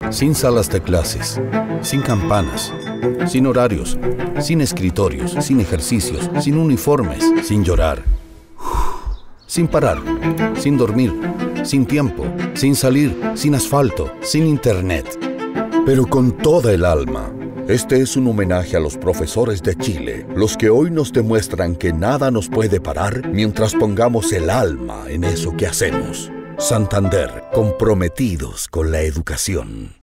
Sin salas de clases, sin campanas, sin horarios, sin escritorios, sin ejercicios, sin uniformes, sin llorar. Sin parar, sin dormir, sin tiempo, sin salir, sin asfalto, sin internet. Pero con toda el alma. Este es un homenaje a los profesores de Chile, los que hoy nos demuestran que nada nos puede parar mientras pongamos el alma en eso que hacemos. Santander, comprometidos con la educación.